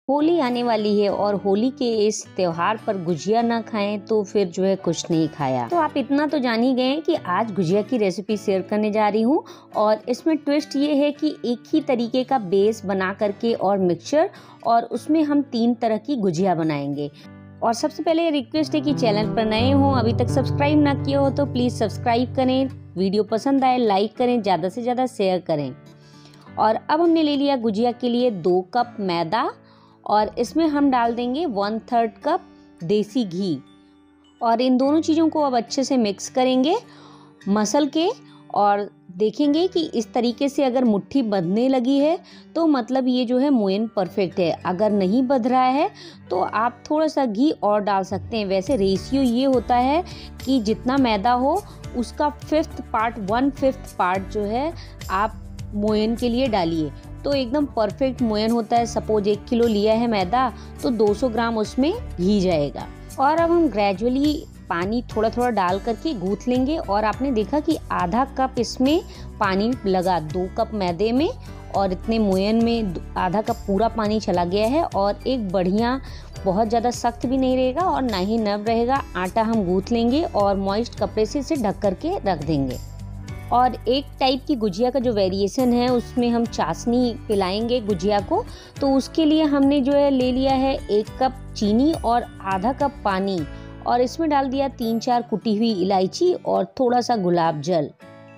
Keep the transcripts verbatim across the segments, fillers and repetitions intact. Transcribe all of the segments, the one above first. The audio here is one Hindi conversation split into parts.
होली आने वाली है और होली के इस त्योहार पर गुजिया ना खाएं तो फिर जो है कुछ नहीं खाया। तो आप इतना तो जान ही गए हैं कि आज गुजिया की रेसिपी शेयर करने जा रही हूं और इसमें ट्विस्ट ये है कि एक ही तरीके का बेस बना करके और मिक्सचर और उसमें हम तीन तरह की गुजिया बनाएंगे। और सबसे पहले रिक्वेस्ट है कि चैनल पर नए हो, अभी तक सब्सक्राइब ना किया हो तो प्लीज़ सब्सक्राइब करें, वीडियो पसंद आए लाइक करें, ज़्यादा से ज़्यादा शेयर करें। और अब हमने ले लिया गुजिया के लिए दो कप मैदा और इसमें हम डाल देंगे वन थर्ड कप देसी घी और इन दोनों चीज़ों को अब अच्छे से मिक्स करेंगे मसल के। और देखेंगे कि इस तरीके से अगर मुट्ठी बंधने लगी है तो मतलब ये जो है मोयन परफेक्ट है। अगर नहीं बंध रहा है तो आप थोड़ा सा घी और डाल सकते हैं। वैसे रेशियो ये होता है कि जितना मैदा हो उसका fifth part one fifth part जो है आप मोयन के लिए डालिए तो एकदम परफेक्ट मोयन होता है। सपोज एक किलो लिया है मैदा तो दो सौ ग्राम उसमें घी जाएगा। और अब हम ग्रेजुअली पानी थोड़ा थोड़ा डाल करके गूंथ लेंगे। और आपने देखा कि आधा कप इसमें पानी लगा दो कप मैदे में और इतने मोयन में आधा कप पूरा पानी चला गया है। और एक बढ़िया, बहुत ज़्यादा सख्त भी नहीं रहेगा और ना ही नरम रहेगा आटा हम गूंथ लेंगे और मॉइस्ट कपड़े से इसे ढक करके रख देंगे। और एक टाइप की गुजिया का जो वेरिएशन है उसमें हम चाशनी पिलाएंगे गुजिया को। तो उसके लिए हमने जो है ले लिया है एक कप चीनी और आधा कप पानी और इसमें डाल दिया तीन चार कुटी हुई इलायची और थोड़ा सा गुलाब जल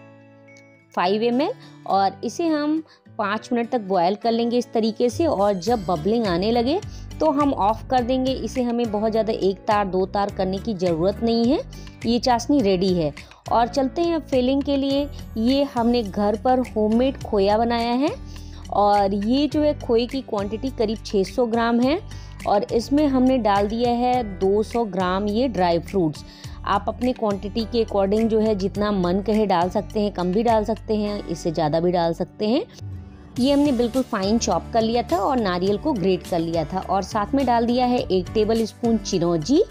फाइव एम एल और इसे हम पाँच मिनट तक बॉयल कर लेंगे इस तरीके से। और जब बबलिंग आने लगे तो हम ऑफ कर देंगे इसे। हमें बहुत ज़्यादा एक तार दो तार करने की ज़रूरत नहीं है, ये चाशनी रेडी है। और चलते हैं फिलिंग के लिए। ये हमने घर पर होममेड खोया बनाया है और ये जो है खोए की क्वांटिटी करीब छह सौ ग्राम है और इसमें हमने डाल दिया है दो सौ ग्राम ये ड्राई फ्रूट्स। आप अपने क्वांटिटी के अकॉर्डिंग जो है जितना मन कहे डाल सकते हैं, कम भी डाल सकते हैं, इससे ज़्यादा भी डाल सकते हैं। ये हमने बिल्कुल फाइन चॉप कर लिया था और नारियल को ग्रेट कर लिया था और साथ में डाल दिया है एक टेबल स्पून चिरौंजी।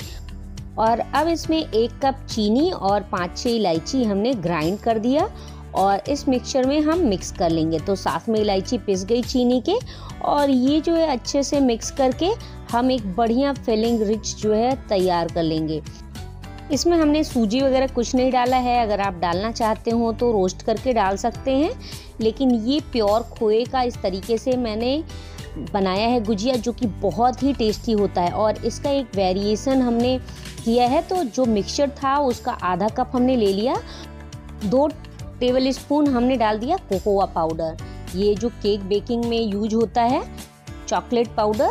और अब इसमें एक कप चीनी और पाँच छः इलायची हमने ग्राइंड कर दिया और इस मिक्सचर में हम मिक्स कर लेंगे। तो साथ में इलायची पिस गई चीनी के और ये जो है अच्छे से मिक्स करके हम एक बढ़िया फिलिंग रिच जो है तैयार कर लेंगे। इसमें हमने सूजी वगैरह कुछ नहीं डाला है, अगर आप डालना चाहते हो तो रोस्ट करके डाल सकते हैं, लेकिन ये प्योर खोए का इस तरीके से मैंने बनाया है गुजिया जो कि बहुत ही टेस्टी होता है। और इसका एक वेरिएशन हमने किया है तो जो मिक्सचर था उसका आधा कप हमने ले लिया, दो टेबल स्पून हमने डाल दिया कोकोआ पाउडर, ये जो केक बेकिंग में यूज होता है चॉकलेट पाउडर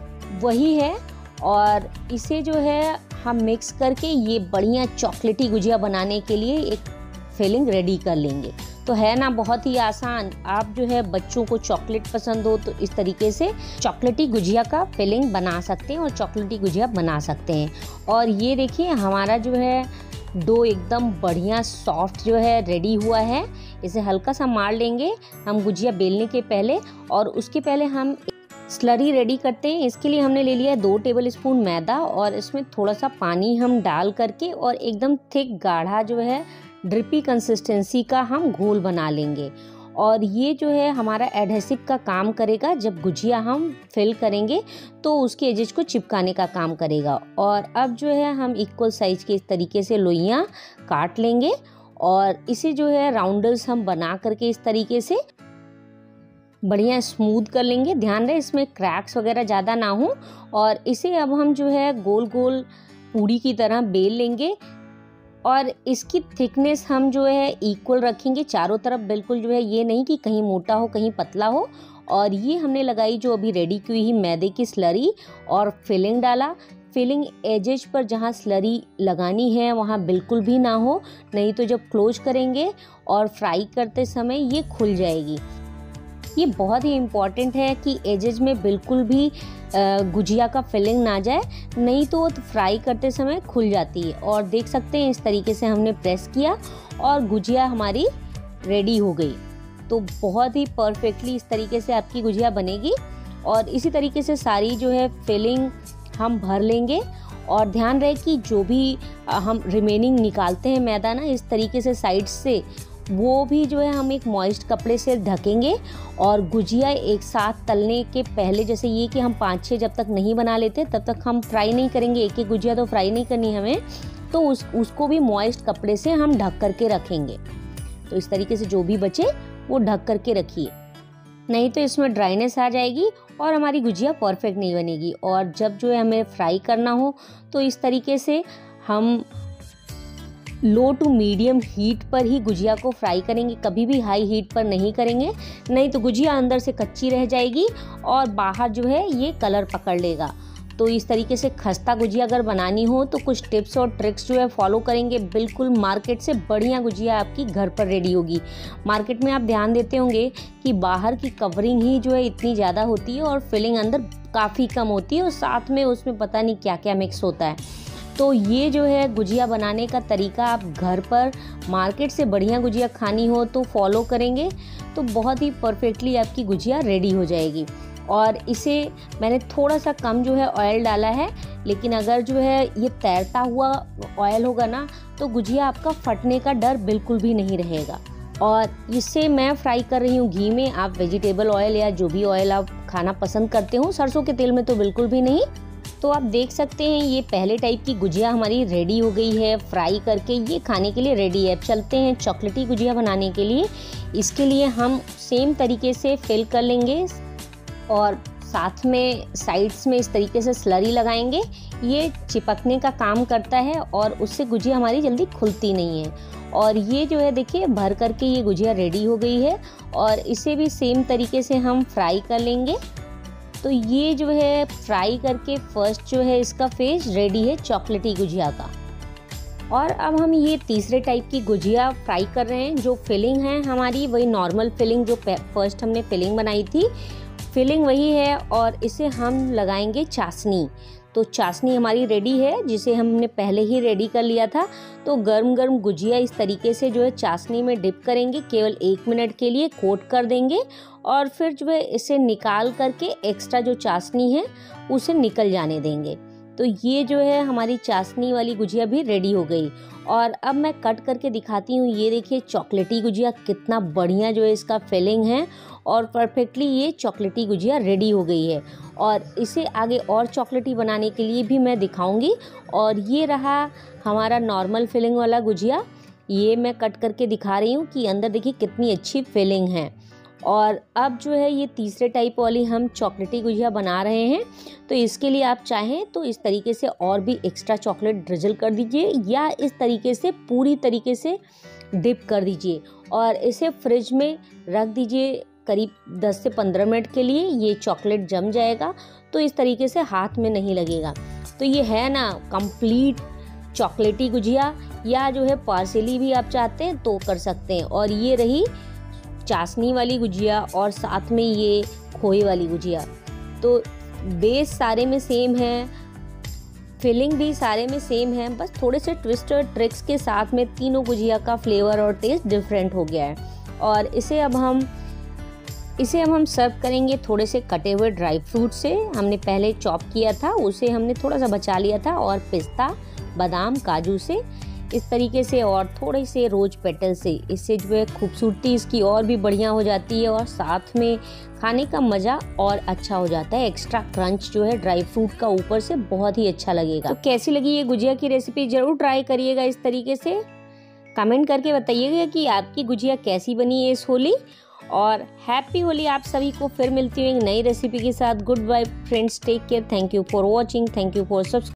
वही है। और इसे जो है हम मिक्स करके ये बढ़िया चॉकलेटी गुजिया बनाने के लिए एक फिलिंग रेडी कर लेंगे। तो है ना बहुत ही आसान। आप जो है बच्चों को चॉकलेट पसंद हो तो इस तरीके से चॉकलेटी गुजिया का फिलिंग बना सकते हैं और चॉकलेटी गुजिया बना सकते हैं। और ये देखिए हमारा जो है डो एकदम बढ़िया सॉफ्ट जो है रेडी हुआ है। इसे हल्का सा मार लेंगे हम गुजिया बेलने के पहले। और उसके पहले हम स्लरी रेडी करते हैं। इसके लिए हमने ले लिया है दो टेबल स्पून मैदा और इसमें थोड़ा सा पानी हम डाल करके और एकदम थिक गाढ़ा जो है ड्रिपी कंसिस्टेंसी का हम घोल बना लेंगे। और ये जो है हमारा एडहेसिव का काम करेगा। जब गुजिया हम फिल करेंगे तो उसके एजेस को चिपकाने का काम करेगा। और अब जो है हम इक्वल साइज के इस तरीके से लोइयाँ काट लेंगे और इसे जो है राउंडल्स हम बना करके इस तरीके से बढ़िया स्मूथ कर लेंगे। ध्यान रहे इसमें क्रैक्स वगैरह ज़्यादा ना हो। और इसे अब हम जो है गोल गोल पूड़ी की तरह बेल लेंगे और इसकी थिकनेस हम जो है इक्वल रखेंगे चारों तरफ। बिल्कुल जो है ये नहीं कि कहीं मोटा हो कहीं पतला हो। और ये हमने लगाई जो अभी रेडी की हुई मैदे की स्लरी और फिलिंग डाला। फिलिंग एजेज पर जहाँ स्लरी लगानी है वहाँ बिल्कुल भी ना हो, नहीं तो जब क्लोज करेंगे और फ्राई करते समय ये खुल जाएगी। ये बहुत ही इम्पॉर्टेंट है कि एजेज में बिल्कुल भी गुजिया का फिलिंग ना जाए, नहीं तो फ्राई करते समय खुल जाती है। और देख सकते हैं इस तरीके से हमने प्रेस किया और गुजिया हमारी रेडी हो गई। तो बहुत ही परफेक्टली इस तरीके से आपकी गुजिया बनेगी। और इसी तरीके से सारी जो है फिलिंग हम भर लेंगे। और ध्यान रहे कि जो भी हम रिमेनिंग निकालते हैं मैदा ना इस तरीके से साइड से वो भी जो है हम एक मॉइस्ट कपड़े से ढकेंगे। और गुजिया एक साथ तलने के पहले, जैसे ये कि हम पाँच छः जब तक नहीं बना लेते तब तक हम फ्राई नहीं करेंगे, एक एक गुजिया तो फ्राई नहीं करनी हमें, तो उस उसको भी मॉइस्ट कपड़े से हम ढक करके रखेंगे। तो इस तरीके से जो भी बचे वो ढक करके रखिए, नहीं तो इसमें ड्राइनेस आ जाएगी और हमारी गुजिया परफेक्ट नहीं बनेगी। और जब जो है हमें फ्राई करना हो तो इस तरीके से हम लो टू मीडियम हीट पर ही गुजिया को फ्राई करेंगे, कभी भी हाई हीट पर नहीं करेंगे, नहीं तो गुजिया अंदर से कच्ची रह जाएगी और बाहर जो है ये कलर पकड़ लेगा। तो इस तरीके से खस्ता गुजिया अगर बनानी हो तो कुछ टिप्स और ट्रिक्स जो है फॉलो करेंगे, बिल्कुल मार्केट से बढ़िया गुजिया आपकी घर पर रेडी होगी। मार्केट में आप ध्यान देते होंगे कि बाहर की कवरिंग ही जो है इतनी ज़्यादा होती है और फिलिंग अंदर काफ़ी कम होती है और साथ में उसमें पता नहीं क्या क्या मिक्स होता है। तो ये जो है गुजिया बनाने का तरीका आप घर पर मार्केट से बढ़िया गुजिया खानी हो तो फॉलो करेंगे तो बहुत ही परफेक्टली आपकी गुजिया रेडी हो जाएगी। और इसे मैंने थोड़ा सा कम जो है ऑयल डाला है, लेकिन अगर जो है ये तैरता हुआ ऑयल होगा ना तो गुजिया आपका फटने का डर बिल्कुल भी नहीं रहेगा। और इसे मैं फ्राई कर रही हूँ घी में, आप वेजिटेबल ऑयल या जो भी ऑयल आप खाना पसंद करते हो, सरसों के तेल में तो बिल्कुल भी नहीं। तो आप देख सकते हैं ये पहले टाइप की गुजिया हमारी रेडी हो गई है फ्राई करके, ये खाने के लिए रेडी है। अब चलते हैं चॉकलेटी गुजिया बनाने के लिए। इसके लिए हम सेम तरीके से फिल कर लेंगे और साथ में साइड्स में इस तरीके से स्लरी लगाएंगे। ये चिपकने का काम करता है और उससे गुजिया हमारी जल्दी खुलती नहीं है। और ये जो है देखिए भर करके ये गुजिया रेडी हो गई है और इसे भी सेम तरीके से हम फ्राई कर लेंगे। तो ये जो है फ्राई करके फर्स्ट जो है इसका फेज रेडी है चॉकलेटी गुजिया का। और अब हम ये तीसरे टाइप की गुजिया फ्राई कर रहे हैं। जो फिलिंग है हमारी वही नॉर्मल फिलिंग जो फर्स्ट हमने फिलिंग बनाई थी, फिलिंग वही है और इसे हम लगाएंगे चाशनी। तो चाशनी हमारी रेडी है जिसे हमने पहले ही रेडी कर लिया था। तो गर्म गर्म गुजिया इस तरीके से जो है चाशनी में डिप करेंगे, केवल एक मिनट के लिए कोट कर देंगे और फिर जो है इसे निकाल करके एक्स्ट्रा जो चाशनी है उसे निकल जाने देंगे। तो ये जो है हमारी चाशनी वाली गुजिया भी रेडी हो गई। और अब मैं कट करके दिखाती हूँ। ये देखिए चॉकलेटी गुजिया कितना बढ़िया जो है इसका फिलिंग है और परफेक्टली ये चॉकलेटी गुजिया रेडी हो गई है। और इसे आगे और चॉकलेटी बनाने के लिए भी मैं दिखाऊंगी। और ये रहा हमारा नॉर्मल फिलिंग वाला गुजिया, ये मैं कट करके दिखा रही हूँ कि अंदर देखिए कितनी अच्छी फिलिंग है। और अब जो है ये तीसरे टाइप वाली हम चॉकलेटी गुजिया बना रहे हैं। तो इसके लिए आप चाहें तो इस तरीके से और भी एक्स्ट्रा चॉकलेट ड्रिजल कर दीजिए या इस तरीके से पूरी तरीके से डिप कर दीजिए और इसे फ्रिज में रख दीजिए करीब दस से पंद्रह मिनट के लिए। ये चॉकलेट जम जाएगा तो इस तरीके से हाथ में नहीं लगेगा। तो ये है ना कंप्लीट चॉकलेटी गुजिया, या जो है पार्सली भी आप चाहते हैं तो कर सकते हैं। और ये रही चाशनी वाली गुजिया और साथ में ये खोए वाली गुजिया। तो बेस सारे में सेम है, फिलिंग भी सारे में सेम है, बस थोड़े से ट्विस्ट और ट्रिक्स के साथ में तीनों गुजिया का फ्लेवर और टेस्ट डिफरेंट हो गया है। और इसे अब हम इसे अब हम सर्व करेंगे थोड़े से कटे हुए ड्राई फ्रूट से। हमने पहले चॉप किया था उसे हमने थोड़ा सा बचा लिया था, और पिस्ता, बादाम, काजू से इस तरीके से, और थोड़े से रोज पेटल से। इससे जो है खूबसूरती इसकी और भी बढ़िया हो जाती है और साथ में खाने का मज़ा और अच्छा हो जाता है। एक्स्ट्रा क्रंच जो है ड्राई फ्रूट का ऊपर से बहुत ही अच्छा लगेगा। तो कैसी लगी ये गुजिया की रेसिपी, ज़रूर ट्राई करिएगा इस तरीके से। कमेंट करके बताइएगा कि आपकी गुजिया कैसी बनी है इस होली। और हैप्पी होली आप सभी को। फिर मिलती हूँ एक नई रेसिपी के साथ। Good bye friends, take care, thank you for watching, thank you for subscribe.